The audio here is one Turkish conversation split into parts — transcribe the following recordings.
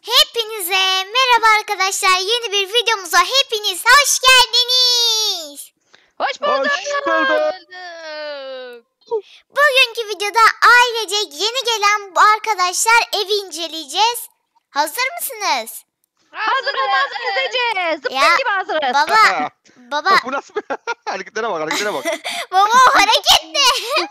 Hepinize merhaba arkadaşlar. Yeni bir videomuza hepiniz hoş geldiniz. Hoş bulduk. Hoş bulduk. Bugünkü videoda ailecek yeni gelen bu arkadaşlar evi inceleyeceğiz. Hazır mısınız? Hazırız Ece. Zıpkın Ya, gibi hazırız. Baba, Bu nasıl bir hareketlere bak, hareketlere bak. baba o hareket ne?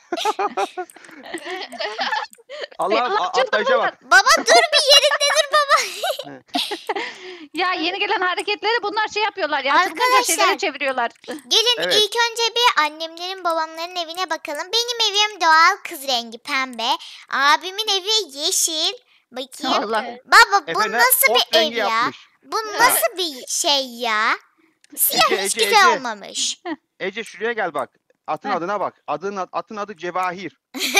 Allah'ım Allah atlayışa bak. Baba dur bir yerinde dur baba. Ya yeni gelen hareketleri bunlar şey yapıyorlar ya. Arkadaşlar. Çılgınca şeyleri çeviriyorlar. Gelin Evet. ilk önce bir annemlerin babamların evine bakalım. Benim evim doğal kız rengi pembe. Abimin evi yeşil. Bakayım. Allah. Baba bu Efendim, nasıl ot bir ev rengi ya? yapmış. Bu nasıl bir şey ya? Siyah Ece, hiç Ece, güzel Ece. olmamış. Ece şuraya gel bak. Atın Heh. adına bak. Atın adı Cevahir.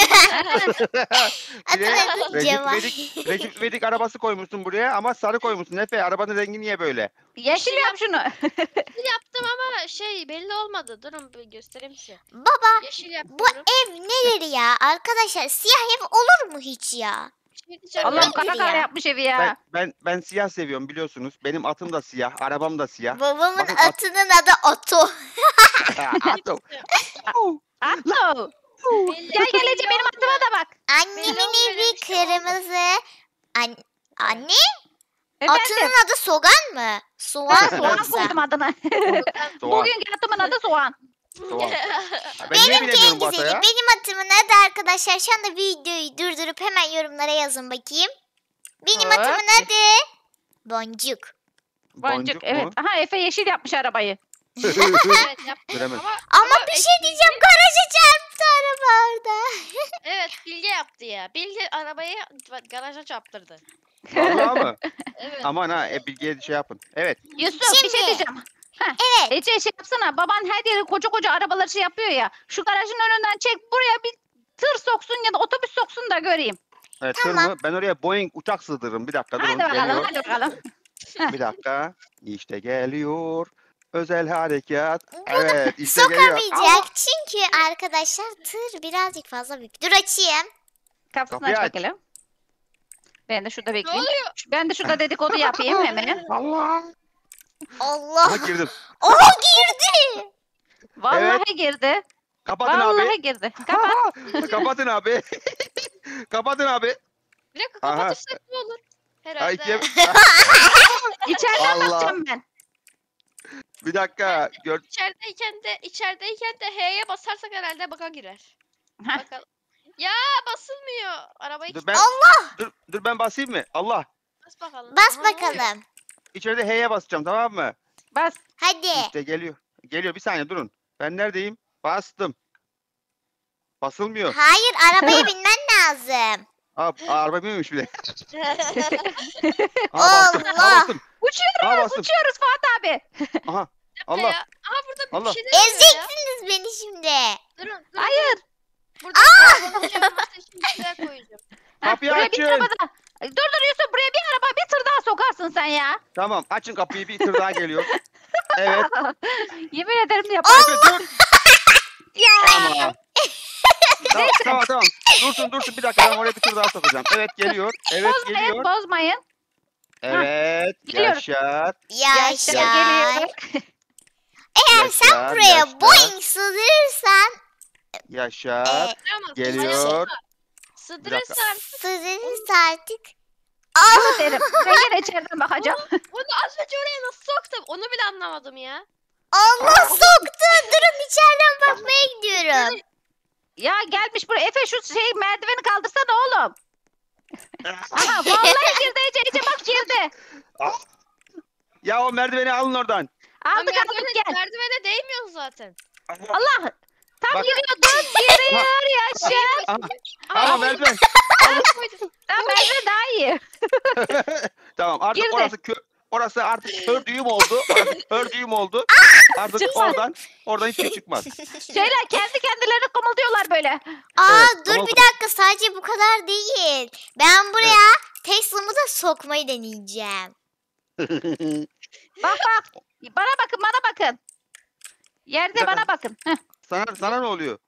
Adın Şuraya adı Recep Cevahir. Recep İvedik arabası koymuşsun buraya ama sarı koymuşsun. Efe arabanın rengi niye böyle? Yeşil yap şunu. Yaptım ama belli olmadı. Durun bir göstereyim size. Baba Yeşil bu yapıyorum. ev nedir ya? Arkadaşlar siyah ev olur mu hiç ya? Bir şey diyeceğim. Allah'ım Nedir kara kara ya? yapmış evi ya. Ben siyah seviyorum biliyorsunuz. Benim atım da siyah, arabam da siyah. Babamın Bakın atının adı Oto. Atım. Atto. Belli Gel gel Ece benim atıma da bak. Annemin Benim evi böyle bir şey olmadı. kırmızı. Anne? Efendim. Atının adı Soğan mı? Soğan Soğan yoksa. koydum adına. Soğan. Bugünkü atımın adı soğan. Soğan. Ben niye Benimki en bilemiyorum bu ata güzeli. ya? Benim atımın adı arkadaşlar. Şu anda videoyu durdurup hemen yorumlara yazın bakayım. Benim Evet. atımın adı Boncuk. Boncuk evet. mu? Aha Efe yeşil yapmış arabayı. Evet yaptım. Göremedim. Ama bir şey diyeceğim. Garaja çarptı araba orada. Evet Bilge yaptı ya. Bilge arabayı garaja çarptırdı. Vallahi mı? Evet. Aman ha Bilge'ye şey yapın. Evet. Yusuf bir Şimdi. şey diyeceğim. Evet. Ece şey yapsana. Baban her yere koca koca arabaları şey yapıyor ya. Şu garajın önünden çek buraya bir tır soksun ya da otobüs soksun da göreyim. Evet, Tamam. tır mı? Ben oraya Boeing uçak sığdırırım. Bir dakika durun. Hadi bakalım Geliyor. hadi bakalım. Bir dakika. İşte geliyor. Özel harekat. Evet işte geliyor. Sokamayacak. Çünkü arkadaşlar tır birazcık fazla büyük. Dur açayım. Kapısını Kapıyı aç aç. bakalım. Ben de şurada Ne bekleyeyim. oluyor? Ben de şurada dedikodu yapayım hemen. Allah. Allah. Aha girdim. Oha girdi. Vallahi girdi. Kapatın Vallahi abi. girdi. Kapat. Kapatın abi. Kapatın abi. Bir dakika Aha. kapatırsak ne olur? Ha, Herhalde. İçeriden Allah. bakacağım ben. Bir dakika. İçerideyken de H'ye basarsak herhalde baka girer. Heh. Bakalım. Ya basılmıyor. Arabayı Dur ben Allah. dur ben basayım mı? Allah. bas bakalım. Bas Aha. bakalım. İçeride H'ye basacağım tamam mı? Bas. Hadi. İşte geliyor. Geliyor bir saniye durun. Ben neredeyim? Bastım. Basılmıyor. Hayır arabaya binmen lazım. Araba binmemiş bile. Bastım. Allah. Bastım. Uçuyoruz, bastım. uçuyoruz Fuat abi. Aha. Allah. Allah. Ya. Aha burada bir Allah. şeyler oluyor ya. Ezeceksiniz beni şimdi. Durun. Hayır. Burada arabanın yanmasın için bir şeyler koyacağım. Kapıyı Buraya bir açın. araba daha. Dur Yusuf buraya bir araba bir tır daha sokarsın sen ya. Tamam açın kapıyı bir tır daha geliyor. Evet. Yemin ederim yaparım. Efe dur. Tamam. Tamam. Dursun bir dakika ben oraya bir tır daha sokacağım. Evet geliyor. Evet Bozmayın, geliyor. bozmayın. Evet. Gidiyorum. Yaşar. Yaşar Yaşar. geliyor. Eğer sen Yaşar, buraya Yaşar. Boeing sığdırırsan Yaşar. Tamam. Geliyor. Sığdırırsan sığdırırsa artık. Ah! Yemin ederim. Ben gene içeriden bakacağım. onu az önce oraya nasıl soktum? Onu bile anlamadım ya. Allah soktu. Durun içeriden bakmaya gidiyorum. Ya gelmiş buraya. Efe şu merdiveni kaldırsana oğlum. Aha vallahi girdi Ece bak girdi. Ya o merdiveni alın oradan. Aldık gel. Merdivene değmiyor zaten. Allah. Tam Bak. giriyordun. Giriyor Yaşar. Aha. Ama merdiven. Tamam merdiven daha iyi. Tamam artık Girdi. orası artık kör düğüm oldu. Orası kör düğüm oldu. Artık Çıkmadı. oradan hiçbir şey çıkmaz. Şeyler kendi kendilerine kımıldıyorlar böyle. Evet, Dur tamam. bir dakika sadece bu kadar değil. Ben buraya Tesla'mı da sokmayı deneyeceğim. Bak. Bana bakın. Yerde Ya- bana bakın. Heh. Sana ne oluyor?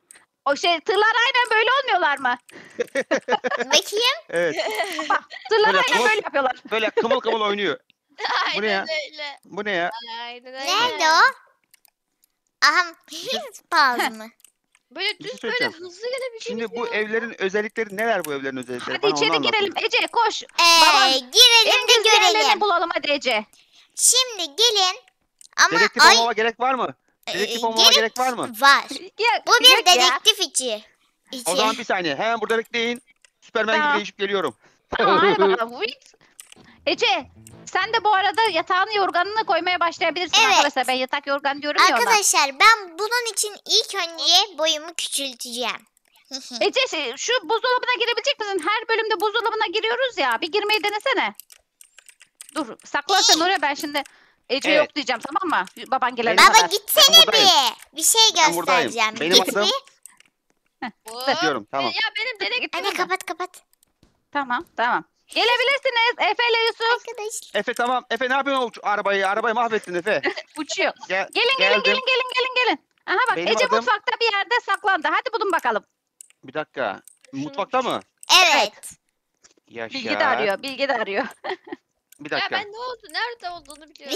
O tırlar aynen böyle olmuyorlar mı? Bakayım. Evet. Tırlar Böyle aynen kıvıl- böyle yapıyorlar. Böyle kımıl kımıl oynuyor. Bu ne ya? Aynen öyle. Bu ne ya? Aynen öyle. Nerede o? Aha. Spaz mı? Böyle Bir şey düz böyle söyleyeceğim. hızlı gelebileceğimiz Şimdi bu bir yol. evlerin özellikleri neler bu evlerin özellikleri? Hadi Bana onu içeri anlatın. girelim. Ece koş. Baban Girelim en de güzel yerlerini görelim. bulalım hadi Ece. Şimdi gelin. Ama Dedektif ay olmama gerek var mı? Dedektif olmama gerek gerek var mı? var. Ya, Bu bir yok ya. dedektif içi. O zaman bir saniye. Hemen burada bekleyin. Süpermen Tamam. gibi değişip geliyorum. Tamam hadi bakalım. Wait. Ece sen de bu arada yatağını yorganını koymaya başlayabilirsin Evet. arkadaşlar. Ben yatak yorgan diyorum ya ona. Arkadaşlar ben bunun için ilk önce boyumu küçülteceğim. Ece şu buzdolabına girebilecek misin? Her bölümde buzdolabına giriyoruz ya. Bir girmeyi denesene. Dur sakla sen oraya ben şimdi Ece Evet. yok diyeceğim tamam mı? Baban gelene Benim- Baba kadar. gitsene Ben buradayım. bir şey Ben buradayım. göstereceğim. Benim Git adım- bir. Hop. Diyorum tamam. Ya benim dedektifim. Anne kapat. Tamam tamam. Gelebilirsiniz Efe ile Yusuf. Arkadaşlar. Efe tamam. Efe ne yapıyorsun arabayı? Arabayı mahvettin Efe. Uçuyor. Gel, Gelin geldim. gelin. Aha bak Benim Ece adım- mutfakta bir yerde saklandı. Hadi bulun bakalım. Bir dakika. Şunu- Mutfakta mı? Evet. Yaşa. Bilgi de arıyor. Bilgi de arıyor. Bir Ya dakika. ben ne oldu? Nerede olduğunu biliyorum.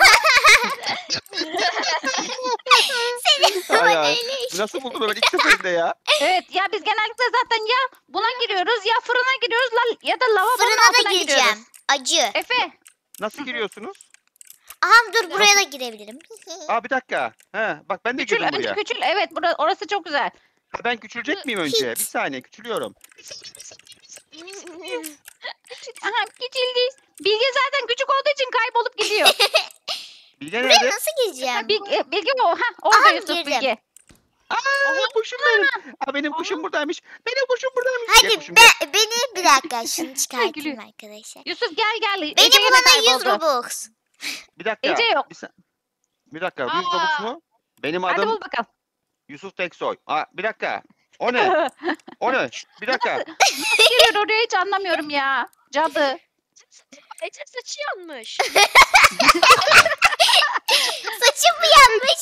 Ay, ay. Öyle. Nasıl buldun öyle ilk seferinde ya? Evet ya biz genellikle zaten ya buna giriyoruz ya fırına giriyoruz ya da lavabonun Fırına altına da giriyoruz. gireceğim. Acı. Efe Nasıl giriyorsunuz? Aha dur buraya da girebilirim. Aa bir dakika. He, bak ben de küçül girdim önce buraya. küçül. Evet orası çok güzel. Ha, ben küçülecek miyim önce? Hiç. Bir saniye küçülüyorum. Aha küçüldü. Bilge zaten küçük olduğu için kaybolup gidiyor. Bilge Buraya nerede? nasıl gireceğim? Bilge o. Orada Aha, Yusuf girdim. Bilge. Aa kuşum benim. Aa benim kuşum buradaymış. Benim kuşum buradaymış. Gel Hadi kuşum, gel. beni bir dakika şunu çıkartayım Gülüyor. arkadaşlar. Yusuf gel. Beni Ece yine bulana 100 kayboldu. Robux. Bir dakika. Ece yok. Bir dakika. Aa. Yüz Robux mu? Benim Hadi adım bul bakalım. Yusuf Teksoy. Aa bir dakika. O ne? O ne? Bir dakika. Giriyor oraya hiç anlamıyorum ya. Cadı. Ece saçı yanmış. Saçım mı yanmış?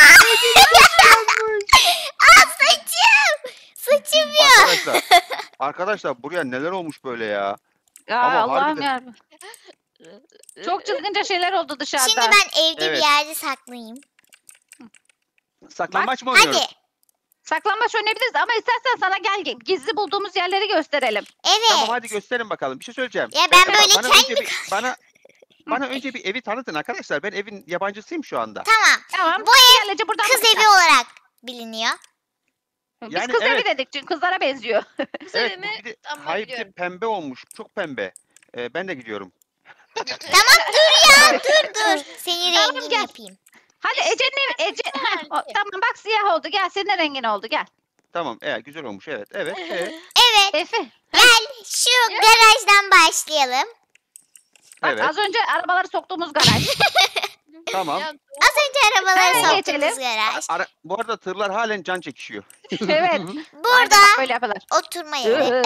Aa saçım. Saçım ya. Arkadaşlar buraya neler olmuş böyle ya? Ya Ama Allah'ım harbiden- ya. Çok çılgınca şeyler oldu dışarıda. Şimdi ben evde Evet. bir yerde saklayayım. Saklambaç mı oynuyoruz? Hadi. Saklambaç oynayabiliriz ama istersen sana gel gizli bulduğumuz yerleri gösterelim. Evet. Tamam hadi gösterin bakalım. Bir şey söyleyeceğim. Ya ben Bana böyle önce kendi... bana önce bir evi tanıtın arkadaşlar. Ben evin yabancısıyım şu anda. Tamam. Tamam. Bu Gel Ece buradan Kız bakacağız. evi olarak biliniyor. Biz Yani kız evi evet. dedik çünkü kızlara benziyor. Kız Evet, evimi bir de, ama hayır bir de biliyorum. pembe olmuş. Çok pembe. Ben de gidiyorum. Tamam dur ya dur. Senin Tamam, rengini gel. yapayım. Hadi Ece'nin evi. Tamam bak siyah oldu. Gel senin rengin oldu gel. Tamam. Güzel olmuş. Evet. Evet. Evet. Evet. Efe. Gel şu garajdan başlayalım. Bak Evet. az önce arabaları soktuğumuz garaj. Tamam. Ya, Az önce arabaları Hemen soktuğumuz geçelim. garaj. Bu arada tırlar halen can çekişiyor. Evet. Aynen Burada bak böyle yapıyorlar. oturma yeri.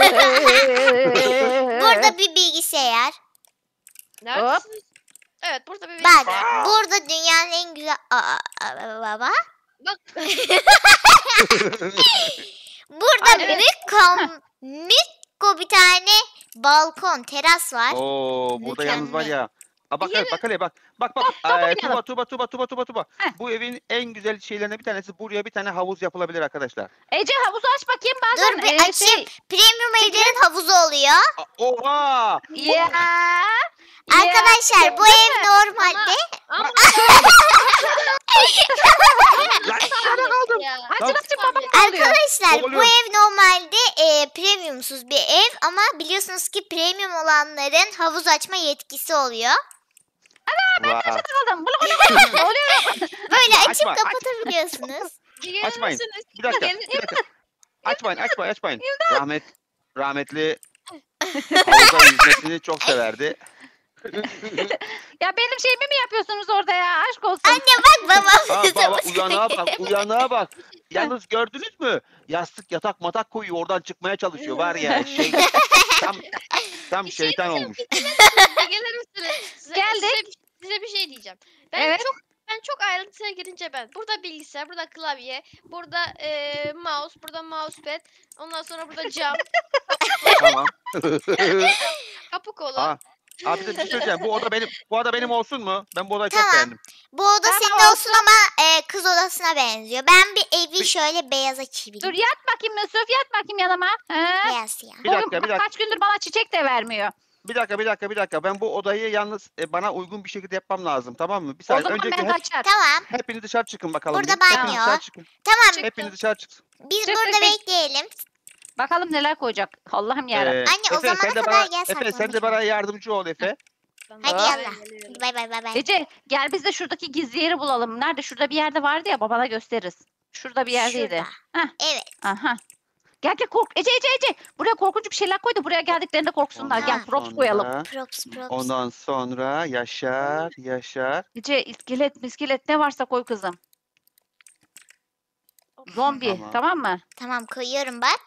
Burada bir bilgisayar. neredesiniz? Evet burada bir Bak bilgisayar. burada dünyanın en güzel... baba. Bak. Burada Ay, evet. mükko bir tane balkon, teras var. Oo, burada yalnız var Mükemmel. ya. Bak Yine- bak hele bak. Bak bak. Top oynayalım. Tuba. Heh. Bu evin en güzel şeylerinden bir tanesi buraya bir tane havuz yapılabilir arkadaşlar. Ece havuzu aç bakayım bazen. Dur bir açayım. Premium evlerin havuzu oluyor. Oha! Ya. Arkadaşlar bu ev normalde... Ama Lan dışarıda kaldım. ya. Açın açın babam oluyor. Arkadaşlar bu Oluyor. ev normalde premiumsuz bir ev ama biliyorsunuz ki premium olanların havuz açma yetkisi oluyor. Vay. Kaldım. Bulu bulu bulu. Oluyor. Böyle açıp Açma, aç. kapatabiliyorsunuz. Bir Açmayın. gelir misiniz? Bir dakika. Gelin- Bir dakika. Açmayın. Rahmetli havuza yüzmesini çok severdi. Ya benim şeyimi mi yapıyorsunuz orada ya? Aşk olsun. Anne bak babam Aa, bize baba bakıyor. uyanığa bak. Yalnız gördünüz mü? Yastık yatak matak koyuyor oradan çıkmaya çalışıyor var ya tam Bir şey şeytan diyeceğim, olmuş. Bir gelir misiniz? Geldik. Size bir şey diyeceğim. Ben Evet. çok çok ayrıntısına girince ben. Burada bilgisayar, burada klavye, burada mouse, burada mousepad. Ondan sonra burada cam, Tamam. kapı kolu. Abi de bir şey söyleyeceğim. Bu oda benim olsun mu? Ben bu odayı Tamam. çok beğendim. Bu oda Tamam, senin olsun ama kız odasına benziyor. Ben bir evi şöyle beyaza Dur çevireyim. yat bakayım Yusuf, yat bakayım yanıma. He? Beyaz ya. Bir dakika, bir dakika. Kaç gündür bana çiçek de vermiyor. Bir dakika. Ben bu odayı yalnız bana uygun bir şekilde yapmam lazım. Tamam mı? Bir O saniye. zaman Öncelikle ben kaçar. Tamam. hepiniz dışarı çıkın bakalım. Burada bir. Hepiniz banyo. dışarı çıkın. Tamam. Hepiniz dışarı çıksın. Biz Çık, burada çık. bekleyelim. Bakalım neler koyacak. Allah'ım yarabbim. Anne, o Efe, zamana sen de kadar bana, gel Efe sen de saklanacağım. bana yardımcı ol Efe. Hadi Aa. yallah. Hadi bay bay bay bay. Ece gel biz de şuradaki gizli yeri bulalım. Nerede? Şurada bir yerde vardı ya, babana gösteririz. Şurada bir yerdeydi. Şurada. Heh. Evet. Aha. Gel kork. Ece. Buraya korkunç bir şeyler koy da buraya geldiklerinde korksunlar. Gel Ondan props koyalım. Sonra- Props. Ondan sonra Yaşar. Ece iskelet ne varsa koy kızım. Zombi Tamam. tamam mı? Tamam koyuyorum bak.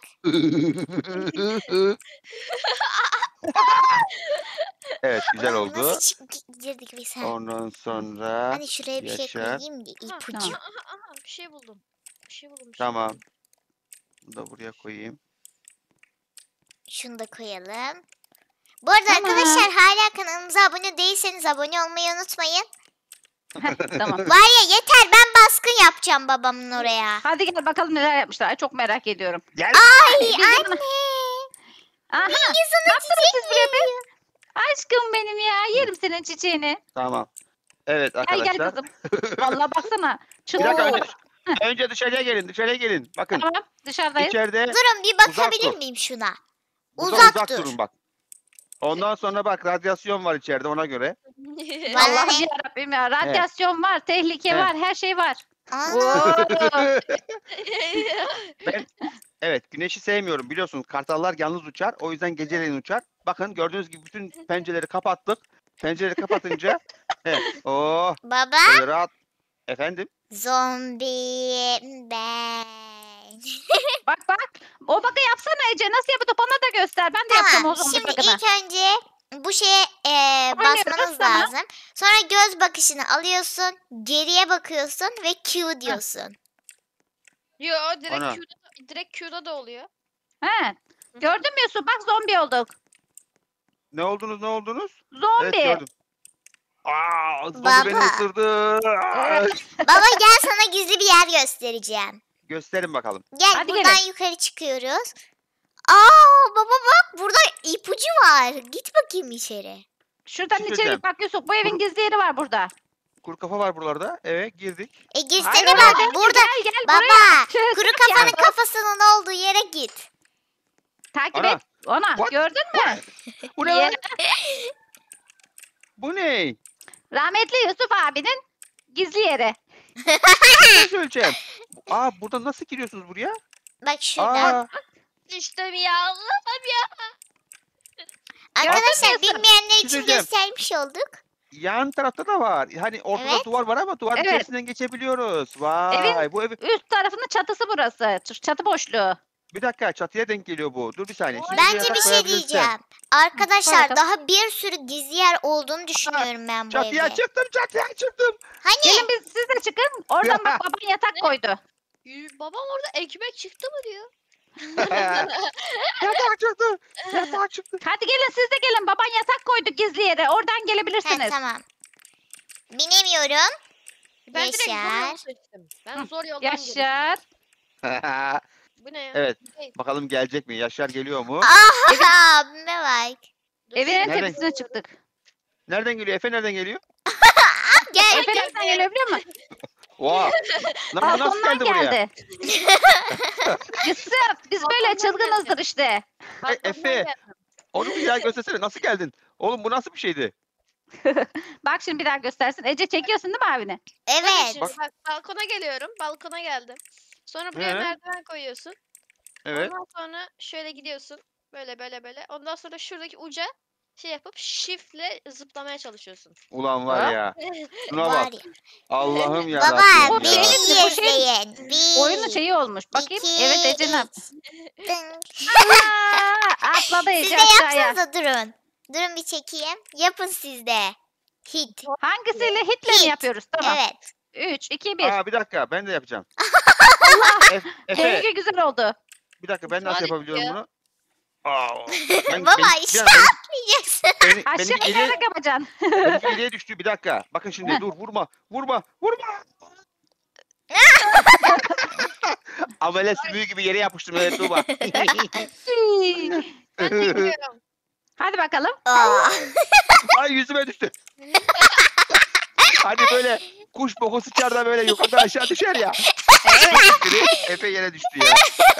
Evet güzel oldu. Nasıl girdik biz ha? Ondan sonra Hani şuraya bir şey Yaşar. koyayım da ipucu. Tamam. Aha, bir şey buldum. Bir şey buldum. Tamam. Bunu da buraya koyayım. Şunu da koyalım. Bu arada Tamam. arkadaşlar hala kanalımıza abone değilseniz abone olmayı unutmayın. Heh, tamam. Var ya yeter, ben baskın yapacağım babamın oraya. Hadi gel bakalım neler yapmışlar. Ay, çok merak ediyorum. Gel. Ay Bizim- anne. Aha. Ne yaptınız siz buraya be? Aşkım benim ya. Yerim senin çiçeğini. Tamam. Evet Gel arkadaşlar. kızım. Vallahi baksana. Bir dakika Çılgın. önce dışarıya gelin. Bakın Tamam dışarıdayız. içeride Durun bir bakabilir dur. miyim şuna? burada Uzak dur. durun bak. Ondan sonra bak radyasyon var içeride ona göre. Bana Allah'ım ne? yarabbim ya. Radyasyon var, tehlike Evet. var, her şey var. Ana. Oo. Evet güneşi sevmiyorum biliyorsunuz. Kartallar yalnız uçar. O yüzden geceleyin uçar. Bakın gördüğünüz gibi bütün pencereleri kapattık. Pencereleri kapatınca evet. Oh Baba. böyle rahat. Efendim? Zombi ben. Bak. O bakı yapsana Ece. Nasıl yapıyordu? Bana da göster. Ben de yapacağım o Tamam, zaman şimdi bakını. ilk önce bu şeye basmanız sana. lazım. Sonra göz bakışını alıyorsun, geriye bakıyorsun ve Q diyorsun. Yo Ana. direkt Q'da da oluyor. He. Gördün mü Yusuf? Bak zombi olduk. Ne oldunuz? Zombi. Evet gördüm. Aa, zombi Baba. beni ısırdı. Baba gel, sana gizli bir yer göstereceğim. Gösterin bakalım. Gel Hadi buradan gelin. yukarı çıkıyoruz. Aa baba bak, burada ipucu var. Git bakayım içeri. Şuradan Bir şey içeri söyleyeceğim. git bak Yusuf. Bu evin gizli yeri var burada. Kuru kafa var buralarda. Evet girdik. Girsene Hayır, bak hayır, burada. Gel Baba buraya. kuru kafanın kafasının olduğu yere git. Takip Ana. et. Ona. What? Gördün mü? Bu ne Ya. lan? Bu ne? Rahmetli Yusuf abinin gizli yeri. Bir şey söyleyeceğim. Aa burada nasıl giriyorsunuz buraya? Bak şuradan. Aa İşte ya Allah'ım ya. Arkadaşlar Gördün mü? bilmeyenler Bir şey için söyleyeceğim. göstermiş olduk. yan tarafta da var. Hani ortada Evet. duvar var ama duvarın Evet. içerisinden geçebiliyoruz. Vay bu evi. Üst tarafının çatısı burası. Çatı boşluğu. Bir dakika çatıya denk geliyor bu. Dur bir saniye. Şimdi Bence yatak bir şey koyabilirsin. diyeceğim. Arkadaşlar Koy daha bir sürü gizli yer olduğunu düşünüyorum ben bu Çatıya evde. çatıya çıktım. Hani? Gelin biz siz de çıkın. Oradan bak baban yatak koydu. Babam orada ekmek çıktı mı diyor. Yatak çıktı. Hadi gelin siz de gelin. Baban yatak koydu gizli yere. Oradan Ha, gelebilirsiniz. tamam. Binemiyorum. Ben direkt zor Yaşar. yolu seçtim. Ben zor yoldan girdim. Yaşar. Bu ne ya? Evet. Hey, Bakalım gelecek mi? Yaşar geliyor mu? Aha abime bak. dur. Evin en Nereden? tepesine çıktık. Nereden geliyor? Efe nereden geliyor? Gel. Efe nereden geliyor biliyor musun? Oha. Lan bu nasıl Balkondan geldi buraya? geldi. Yusuf biz böyle Balkondan çılgınızdır işte. Balkondan Efe. geldim. Onu bir daha göstersene. Nasıl geldin? Oğlum bu nasıl bir şeydi? Bak şimdi bir daha göstersin. Ece çekiyorsun değil mi abini? Bakın Evet. şimdi bak balkona geliyorum. Balkona geldim. Sonra buraya He. merdiven koyuyorsun. Evet. Ondan sonra şöyle gidiyorsun. Böyle. Ondan sonra şuradaki uca şey yapıp shiftle zıplamaya çalışıyorsun. Ulan var ya. Şuna Var bak. ya. Allah'ım ya. Baba Rabbim beni ya. iyi Bu şey- izleyin. Bir, Oyunun şeyi olmuş. Bakayım. iki, Evet Ece ne yaptı? üç. Dın. Atladı Siz Ece de aşağıya. yapsanıza durun. Durun bir çekeyim. Yapın siz de. Hit. Hangisiyle hitle mi Hit. yapıyoruz? Tamam. Evet. 3, 2, 1. Aa bir dakika ben de yapacağım. Efe Benimki güzel oldu. bir dakika ben nasıl Harika yapabiliyorum ya. bunu? Aa, Baba biraz işte atmayacaksın. benimki Aşağı geriye, inerek yapacaksın. benimki geriye düştü bir dakika. Bakın şimdi dur vurma. Amele sümüğü gibi yere yapıştım evet Tuğba. Ben çekiyorum. Hadi bakalım. Aa. Ay yüzüme düştü. Hani böyle kuş boku sıçar da böyle yukarıdan aşağı düşer ya. Evet. Efe yere düştü ya.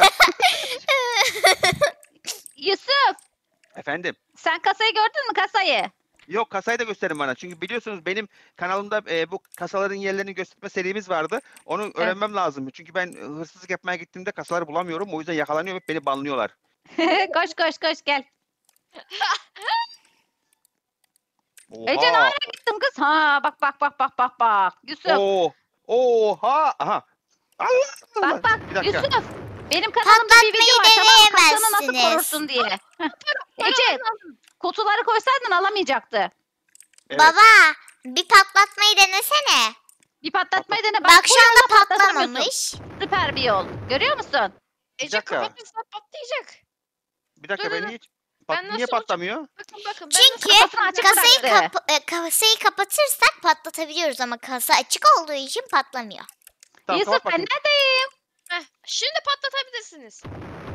Yusuf, Efendim. sen kasayı gördün mü kasayı? Yok kasayı da gösterin bana. Çünkü biliyorsunuz benim kanalımda bu kasaların yerlerini gösterme serimiz vardı. Onu öğrenmem lazım. Çünkü ben hırsızlık yapmaya gittiğimde kasaları bulamıyorum. O yüzden yakalanıyorum hep beni banlıyorlar. koş gel. Ece Oha. nereye gittin kız? Ha bak. Yusuf Oha. Aha. Allah. bak Bir dakika. Yusuf. Benim kanalımda bir video var tamam mı? Kasanı nasıl deneyemezsiniz. korursun diye. Heh. Ece kutuları koysaydın alamayacaktı. Evet. Baba bir patlatmayı denesene. Bir patlatmayı dene. Bak bu şu yolla anda patlatamıyorsun. patlamamış. Süper bir yol. Görüyor musun? Ece dakika. kapatırsan patlayacak. Bir dakika Dur, ben dur. niye, Ben niye nasıl patlamıyor? Bakın. Çünkü Kafasını açık kasayı, bıraktı. kasayı kapatırsak patlatabiliyoruz ama kasa açık olduğu için patlamıyor. Tamam, Yusuf kapat ben bakayım. neredeyim? Heh, şimdi patlatabilirsiniz.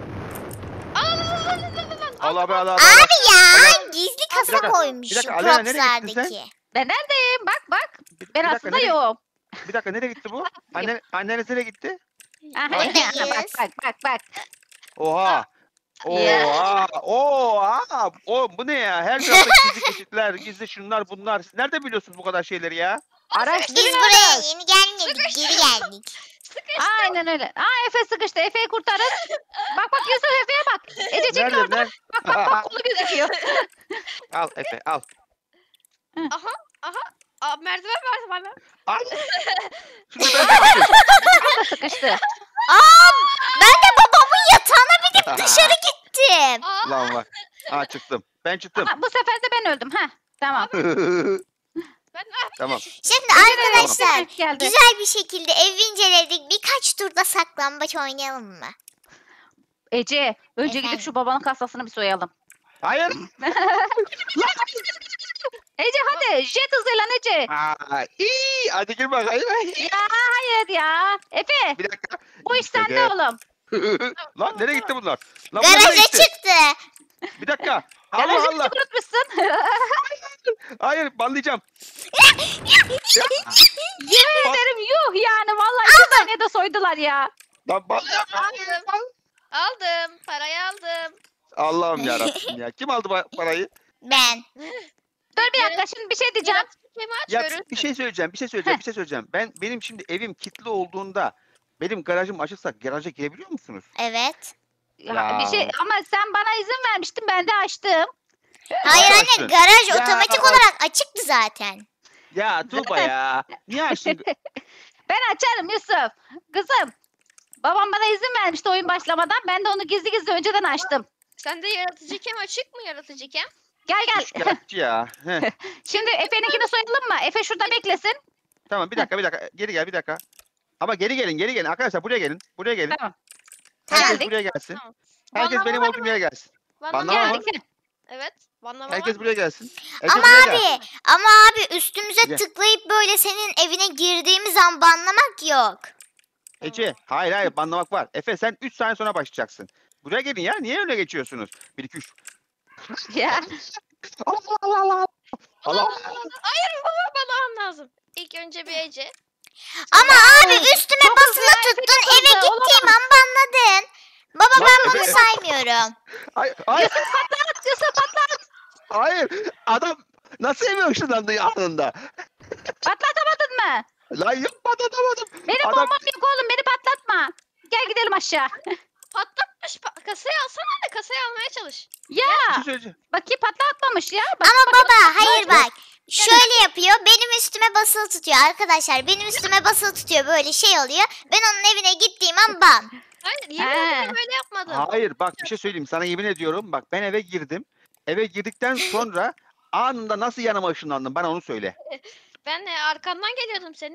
Al. Allah be Allah. Abi ya Allah. gizli Bir kasa dakika, koymuşum bir dakika, Alena, nereye gittin sen? Props'lardaki. Ben neredeyim? Bak. Ben dakika, aslında nereye- yoğum. Bir dakika nereye gitti bu? Anneniz nereye gitti? Aha, Buradayız. bak. Oha. Ya. Oha. Bu ne ya? Her tarafta gizli geçitler, gizli şunlar bunlar. Siz nerede biliyorsunuz bu kadar şeyleri ya? Biz Araştırıyoruz. buraya yeni gelmedik, geri geldik. Aynen öyle. Efe sıkıştı. Efe'yi kurtarın. Bak Yusuf Efe'ye bak. Ece çekil Nerede? oradan. Bak kolu gözüküyor. Al Efe al. Aa, merdiven var bana. Al. Şimdi ben de O da sıkıştı. Ben de babamın yatağına binip dışarı gittim. Aa, Lan bak. Çıktım. Ben çıktım. Bu sefer de ben öldüm. Tamam. ben Tamam. Şimdi arkadaşlar Geldi. güzel bir şekilde evi inceledik. Birkaç turda saklambaç oynayalım mı? Ece önce gidip Efendim? şu babanın kasasını bir soyalım. Hayır. Ece hadi jet hızıyla Ece. İyi. Hadi gir bakayım. Ya hayır ya. Efe Bir dakika. bu iş sende oğlum. Lan nereye gitti bunlar? Lan bunlar nereye Garaja gitti? çıktı. Bir dakika. Garajı Allah küçük Allah. unutmuşsun. Hayır banlayacağım. Yemin ederim yuh yani vallahi 2 saniyede soydular ya. Lan banlayacağım. aldım. Parayı aldım. Allah'ım yarabbim ya. Kim aldı parayı? Ben. Dur bir dakika şimdi bir şey diyeceğim. Kemi aç Ya görürsün. bir şey söyleyeceğim. Benim şimdi evim kilitli olduğunda benim garajım açıksa garaja girebiliyor musunuz? Evet. Ya. Bir şey ama sen bana izin vermiştin ben de açtım. Hayır anne açtın? garaj Ya. otomatik olarak açıktı zaten. Ya Tuğba ya. Niye açtın? Ben açarım Yusuf. Kızım. Babam bana izin vermişti oyun başlamadan. Ben de onu gizli gizli önceden açtım. Sende yaratıcı kem açık mı yaratıcı kem? Gel. Şikayetçi ya. Heh. Şimdi Efe'ninkini soyalım mı? Efe şurada beklesin. Tamam bir dakika. Geri gel bir dakika. Ama geri gelin. Arkadaşlar buraya gelin. Tamam. Herkes Geldik. buraya gelsin. Tamam. Herkes Banlama benim var olduğum yere gelsin. Banlama Banlama var. mı? Geldik. Evet. Banlama Herkes var. buraya gelsin. Herkes Ama buraya gelsin. abi üstümüze Gel. tıklayıp böyle senin evine girdiğimiz an banlamak yok. Ece hayır banlamak var. Efe sen 3 saniye sonra başlayacaksın. Buraya gelin ya. Niye öyle geçiyorsunuz? 1 2 3. Ya. Allah. Hayır baba banlamam lazım. İlk önce bir Ece. Ama abi üstüme Çok basılı hızlı, tuttun çok eve hızlı, gittiğim an banladın. Baba Lan ben bunu Efe- saymıyorum. Hayır. Yusuf patlat. Hayır. Adam nasıl eve ışınlandı anında? Patlatamadın mı? Lan yok patlatamadım. Benim Adam- bombam yok oğlum beni patlatma. Gel gidelim aşağı. Patlatmış. Kasayı alsana anne. Kasayı almaya çalış. Ya Bir şey söyleyeceğim. bakayım patlatmamış ya. Bak, Ama baba hayır bak. Şöyle yapıyor. Benim üstüme basılı tutuyor arkadaşlar. Benim üstüme basılı tutuyor böyle şey oluyor. Ben onun evine gittiğim an ban. Hayır yemin He. ederim böyle yapmadım. Hayır bak bir şey söyleyeyim. Sana yemin ediyorum. Bak ben eve girdim. Eve girdikten sonra anında nasıl yanıma ışınlandım? Bana onu söyle. Ben de arkandan geliyordum senin.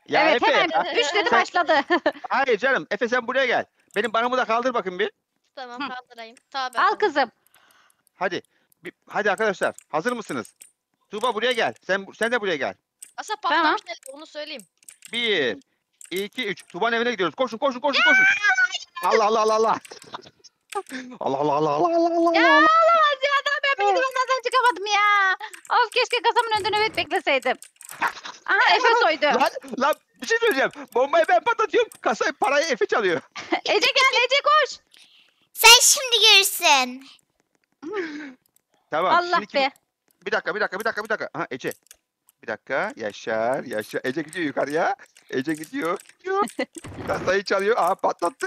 Ya Evet Efe hemen ya. güçleri Sen- başladı. Hayır canım. Efe sen buraya gel. Benim banamı da kaldır bakayım bir. Tamam Hı. kaldırayım. Tabii Al efendim. kızım. Hadi. Hadi arkadaşlar. Hazır mısınız? Tuğba buraya gel. Sen de buraya gel. Aslında Tamam. patlamış değil, onu söyleyeyim. 1, 2, 3. Tuğba'nın evine gidiyoruz. Koşun koşun koşun koşun. Allah Allah Allah Allah. Allah Allah Allah Allah Allah Ya Allah. olamaz ya. Daha ben bir limonlardan çıkamadım ya. Of keşke kasamın önünde nöbet bekleseydim. Aha Efe soydu. Lan bir şey söyleyeceğim. Bombayı ben patlatıyorum. Kasayı parayı Efe çalıyor. Ece gel Ece koş. Sen şimdi görürsün. Tamam. Allah şimdi kim- be. Bir dakika. Ha Ece. Bir dakika. Yaşar. Ece gidiyor yukarıya. Ece gidiyor. Kasayı çalıyor. Aha patlattı.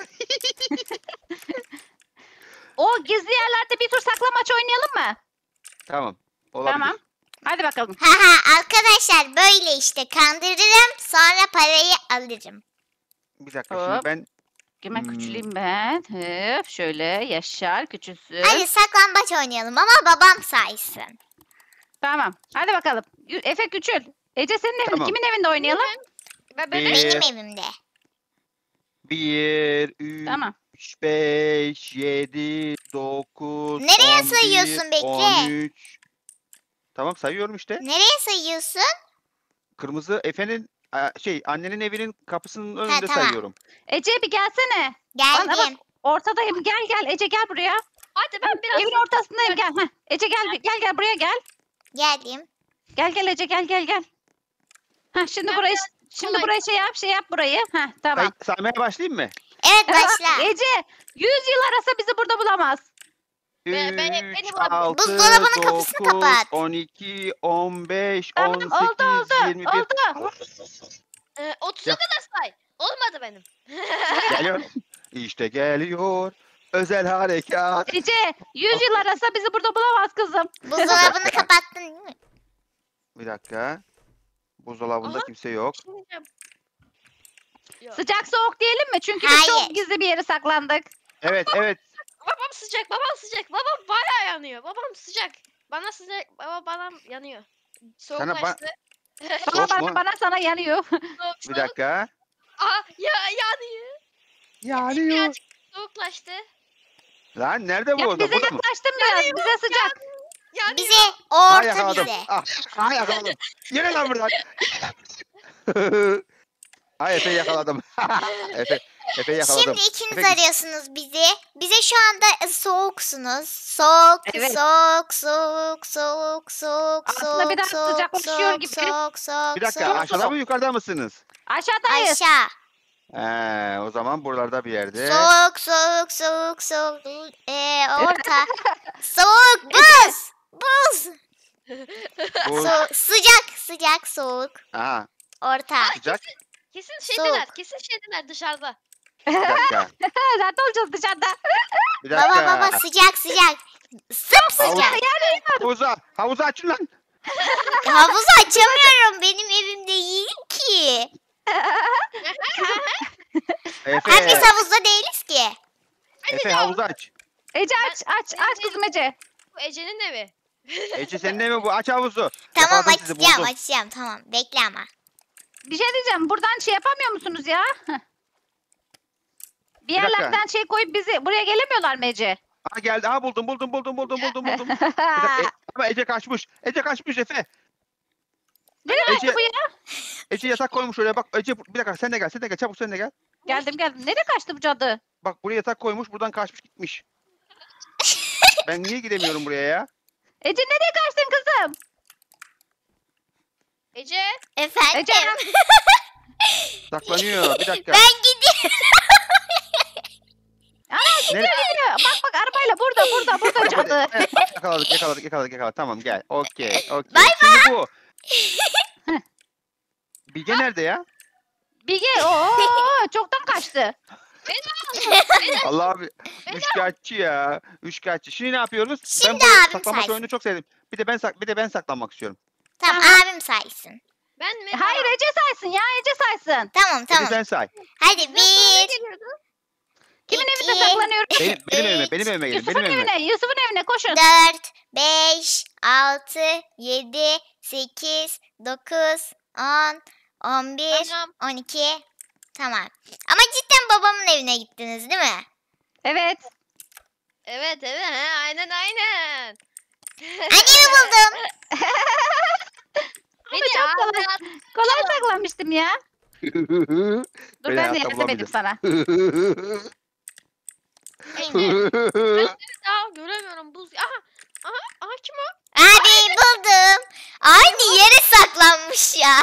O gizli yerlerde bir tur saklamaç oynayalım mı? Tamam. Olabilir. Tamam. Hadi bakalım. Haha arkadaşlar böyle işte kandırırım sonra parayı alırım. Bir dakika şimdi Hop. ben Hemen Hmm. küçüleyim ben. Hıp şöyle Yaşar küçülsün. Hadi saklambaç oynayalım ama babam saysın. Tamam. Hadi bakalım. Efe küçül. Ece senin evinde. Tamam. Kimin evinde oynayalım? Ve Bir- benim Benim evimde. 1, 3, Tamam. 5, 7, 9, Nereye 11, sayıyorsun Bekle? 13. Tamam sayıyorum işte. Nereye sayıyorsun? Kırmızı Efe'nin annenin evinin kapısının önünde tamam. sayıyorum. Ece bir gelsene. Bana bak Geldim. ortadayım. Gel gel Ece gel buraya. Hadi ben biraz Evin ortasındayım gel. Heh. Ece gel buraya gel. Geldim. Gel Ece gel. Heh, şimdi Ben burayı biraz şimdi kolay- burayı şey yap burayı. Heh, tamam. Saymaya başlayayım mı? Evet başla. Ece 100 yıl arasa bizi burada bulamaz. 3, beni bulamıyor. 6, Buzdolabının kapısını 9, kapat. 12, 15, Tamam 18, oldu 21. oldu. 30'a Ya. kadar say. Olmadı benim. Geliyor. İşte geliyor. Özel harekat. Ece 100 yıl arasa bizi burada bulamaz kızım. Buzdolabını kapattın değil mi? Bir dakika. Buzdolabında Aha. kimse yok. Şimdi diyeceğim. Yok. Sıcak soğuk diyelim mi? Çünkü biz çok Hayır. gizli bir yere saklandık. Evet. Babam sıcak, babam sıcak. Babam bayağı yanıyor. Babam sıcak. Bana sıcak, bana yanıyor. Soğuklaştı. Soğuk mu? Bana sana yanıyor. Bir dakika. Aa, yanıyor. Yanıyor. Birazcık soğuklaştı. Lan nerede bu Ya oda? bize Burada mı? yaklaştın biraz. Bize sıcak. Yanıyor. Bize Ha orta yakaladım. bize. Ha yakaladım. Yürü lan buradan. Ha Efe yakaladım. Efe yakaladım. Şimdi ikiniz Efe- arıyorsunuz bizi. Bize şu anda soğuksunuz. Soğuk, Evet. soğuk. Aslında biraz sıcaklaşıyor gibi. Soğuk, Bir dakika soğuk. aşağıda mı yukarıda mısınız? Aşağıdayız. Aşağı. O zaman buralarda bir yerde. Soğuk. Orta. Soğuk, buz. Buz. Bu Sıcak, soğuk. Aha, Orta. sıcak. Kesin Soğuk. şeydiler, kesin şeydiler dışarıda. Bir dakika. Zaten olacağız dışarıda. Bir dakika. Baba sıcak. Sımsıcak. Havuzu açın lan. Havuzu açamıyorum. Benim evimde değil ki. Efe, Hem biz havuzda değiliz ki. Efe havuzu aç. Ece aç kızım Ece. Bu Ece'nin evi. Ece senin evi bu. Aç havuzu. Tamam Yakaladım sizi, buldum. açacağım. Tamam bekle ama. Bir şey diyeceğim. Buradan şey yapamıyor musunuz ya? Heh. Bir dakika. yerlerden şey koyup bizi buraya gelemiyorlar mı Ece? Aha geldi. Aha buldum. Bir dakika, ama Ece kaçmış. Ece kaçmış Efe. Nereye kaçtı Ece- bu ya? Ece yatak koymuş oraya. Bak Ece bir dakika sen de gel. Çabuk sen de gel. Geldim. Nereye kaçtı bu cadı? Bak buraya yatak koymuş. Buradan kaçmış gitmiş. Ben niye gidemiyorum buraya ya? Ece nereye kaçtın kızım? Ece. Efendim. Ece. Saklanıyor. Bir dakika. Ben gidiyorum. Nereye? Bak arabayla burada cadı. Evet, yakaladık. Tamam gel. Okey. Bay Şimdi bu. Bilge nerede ya? Bilge çoktan kaçtı. Allah abi. Üçkağıtçı ya. Üçkağıtçı. Şimdi ne yapıyoruz? Şimdi ben bu abim saklanmaç saysın. oyununu çok sevdim. Bir de ben saklanmak istiyorum. Tamam Tamam. abim saysın. Ben mi? Hayır Ece saysın ya Ece saysın. Tamam. Hadi sen say. Hadi bir. Kimin evinde iki, saklanıyoruz? Benim evime gelin. Yusuf'un Benim evime. Yusuf'un evine koşun. 4, 5, 6, 7, 8, 9, 10, 11, Tamam. 12. Tamam. Ama cidden babamın evine gittiniz değil mi? Evet. Evet he, aynen. Annemi buldum. Beni çok kolay. ağzına Kolay saklanmıştım ya. Dur Beni ben de hayatta yardım edeyim sana. atmayın. Daha göremiyorum buz. Aha kim o? Abi buldum. Aynı yere saklanmış ya.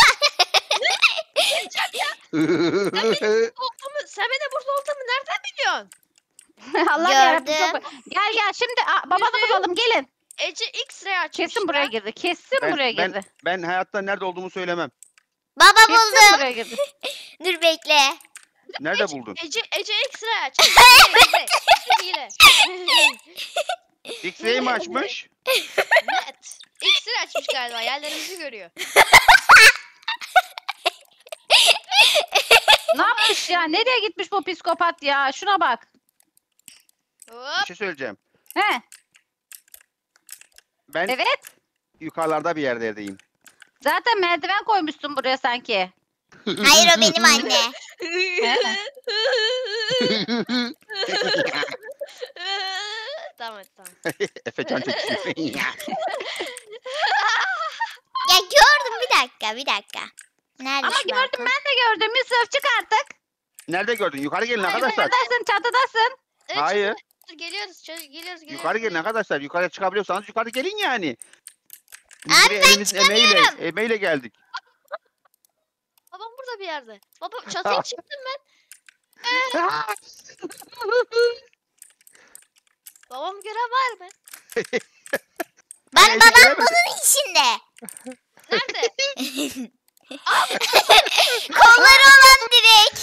Sen beni burada olduğumu nereden biliyorsun? Allah yarabbim Gördüm. çok. Gel şimdi babanı bulalım gelin. Ece X-ray açmış. Kesin buraya girdi. Kesin buraya girdi. Ben hayatta nerede olduğumu söylemem. Baba Kesin buldum. buraya girdi. Dur bekle. Nerede buldun? Ece X-ray açmış. Hile. X-ray mi açmış? Net. X-ray açmış galiba. Yerlerimizi görüyor. Ne yapmış ya? Nereye gitmiş bu psikopat ya? Şuna bak. Bir Hop. şey söyleyeceğim. He. Ben Evet. yukarılarda bir yerdeyim. Zaten merdiven koymuşsun buraya sanki. Hayır o benim anne. Tamam. Efecan çekişiyor. Ya gördüm bir dakika. Nerede Ama şu gördüm balkon? ben de gördüm. Yusuf çık artık. Nerede gördün? Yukarı gelin arkadaşlar. Çatıdasın çatıdasın. Evet, Hayır. dur, geliyoruz. Yukarı gelin arkadaşlar. Yukarı çıkabiliyorsanız yukarı gelin yani. Biz Abi buraya ben elimizin emeğiyle geldik. Babam burada bir yerde. Baba çatıya çıktım ben. Babam görev var mı? Bak Ece babam göremedim. bunun içinde. Nerede? Kolları olan direkt.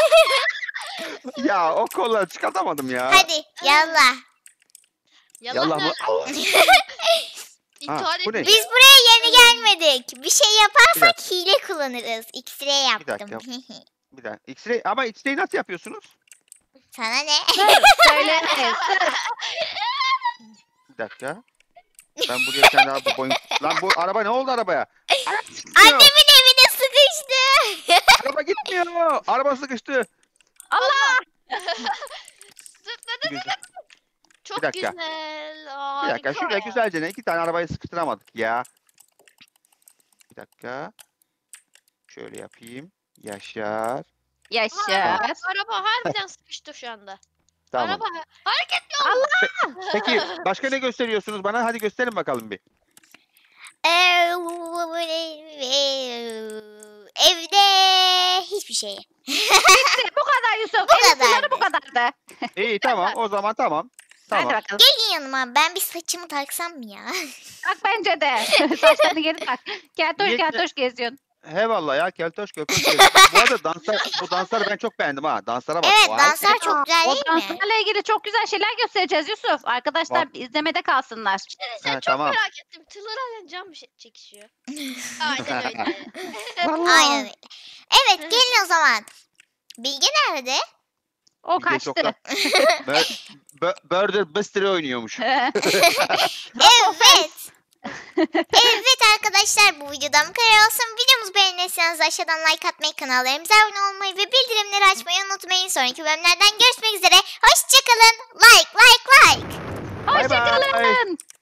Ya o kolları çıkartamadım ya. Hadi yallah. Yallah mı? Allah. İntihar bu ne? etmiyor. Biz buraya yeni gelmedik. Bir şey yaparsak hile kullanırız. X-ray yaptım. dakika. Bir dakika. X-ray ama X-ray nasıl yapıyorsunuz? Sana ne? Söylemeyiz. Bir dakika. Ben buraya bir tane daha boyun... Lan bu araba ne oldu arabaya? Araba gitmiyor. Annemin evine sıkıştı. Araba gitmiyor. Araba sıkıştı. Allah! Bir Çok dakika. güzel. Bir dakika. Şuraya güzelce ne? 2 tane arabayı sıkıştıramadık ya. Bir dakika. Şöyle yapayım. Yaşar. Yaşar. Araba harbiden sıkıştı şu anda. Tamam. Araba hareket yok. Allah! Peki başka ne gösteriyorsunuz bana? Hadi gösterin bakalım bir. Evde hiçbir şey. Bu kadar Yusuf. Bu Evin sınırı bu kadardı. kadardı. İyi tamam. O zaman tamam. Hadi Tamam. bakalım. Gelin yanıma. Ben bir saçımı taksam mı ya? Bak bence de. Saçlarını geri tak. Keltoş Niyetle- keltoş geziyorsun. He vallahi ya keltoş köpüş. Bu arada bu dansları ben çok beğendim ha. Danslara bak. Evet Vay. danslar çok güzel O değil mi? danslarla ilgili çok güzel şeyler göstereceğiz Yusuf. Arkadaşlar izlemede kalsınlar. Sen Ha, çok tamam. merak ettim. Tırlarla cam çekişiyor. Aynen öyle. Aynen öyle. Evet gelin o zaman. Bilge nerede? O Bilge kaçtı. çoktan- Burger Bistro oynuyormuş. Evet. Evet arkadaşlar bu videodan bu kadar olsun. Videomuzu beğenirseniz aşağıdan like atmayı, kanallarımıza abone olmayı ve bildirimleri açmayı unutmayın. Sonraki bölümlerden görüşmek üzere. Hoşçakalın. Like. Bay bay. Hoşçakalın.